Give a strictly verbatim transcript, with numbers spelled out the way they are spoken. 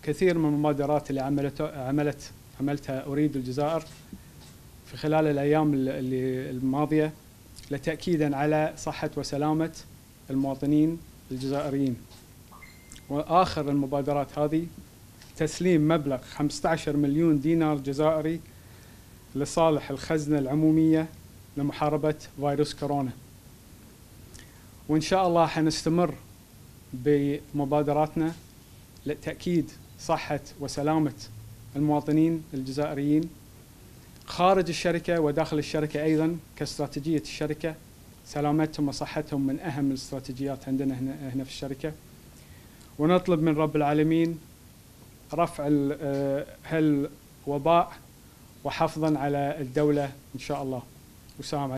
كثير من المبادرات اللي عملت عملت عملتها أريد الجزائر في خلال الأيام اللي الماضية لتأكيدا على صحة وسلامة المواطنين الجزائريين. وآخر المبادرات هذه تسليم مبلغ خمسة عشر مليون دينار جزائري لصالح الخزنة العمومية لمحاربة فيروس كورونا. وإن شاء الله حنستمر بمبادراتنا لتأكيد صحة وسلامة المواطنين الجزائريين خارج الشركة وداخل الشركة أيضا، كاستراتيجية الشركة سلامتهم وصحتهم من أهم الاستراتيجيات عندنا هنا, هنا في الشركة. ونطلب من رب العالمين رفع هالوباء وحفظا على الدولة إن شاء الله. والسلام عليكم.